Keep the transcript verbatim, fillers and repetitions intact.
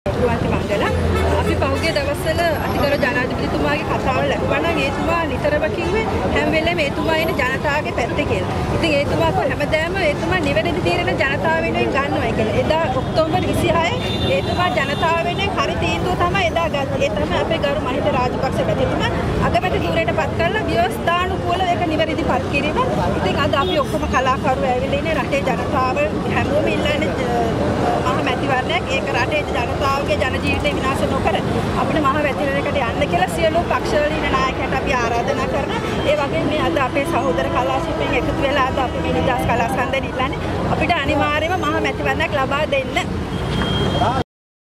රුවන්ති මංගල අපි පහුගිය දවස්වල අතිගරු ජනාධිපතිතුමාගේ කතාව ලැබුවා නම් එතුමා නිතරම කිව්වේ හැම වෙලේම එතුමා ඉන්නේ ජනතාවගේ පැත්තේ කියලා. ඉතින් එතුමා හැමදාම එතුමා නිවැරදි තීරණ ජනතාව වෙනුවෙන් ගන්නවා කියලා. එදා ඔක්තෝබර් විසිහය එතුමා ජනතාව වෙනුවෙන් හරි තීන්දුව තමයි එදා ගත්තේ. ඒ තමයි අපේ ගරු මහින්ද රාජපක්ෂ මැතිතුමා අගමැති ධූරයට පත් කරලා ව්‍යවස්ථානුකූලව ඒක නිවැරදි පත් කිරීම. ඉතින් අද අපි ඔක්කොම කලාකරුවෝ ඇවිල්ලා ඉන්නේ රටේ ජනතාව හැමෝම ඉල්ලන්නේ මහ මැතිවරණයක්. ඒක රටේ ජනතාවගේ ජන ජීවිතේ විනාශ නොකර අපිට මහ මැතිවරණයකට යන්න කියලා සියලු පක්ෂවල ඉන්න නායකයන්ට අපි ආරාධනා කරනවා. ඒ වගේම මේ අද අපේ සහෝදර කලා ශිල්පීන් එකතු වෙලා අද අපි මේ නිදහස් කලා සම්මානය ඉල්ලන්නේ අපිට අනිවාර්යයෙන්ම මහ මැතිවරණයක් ලබා දෙන්න.